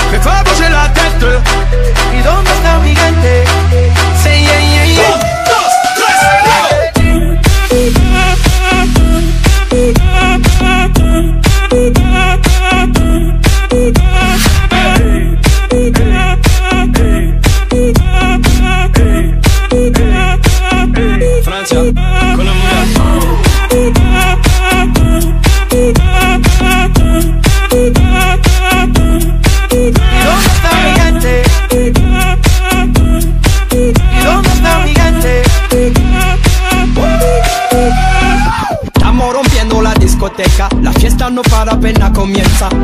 me fa bouger la tête. ¿Y dónde está mi gente? Say yeah, yeah, yeah. 2, 3, Francia, Colombia. ¿Y dónde está mi gente? ¿Y dónde está mi gente? Estamos rompiendo la discoteca, la fiesta no para, apenas comienza.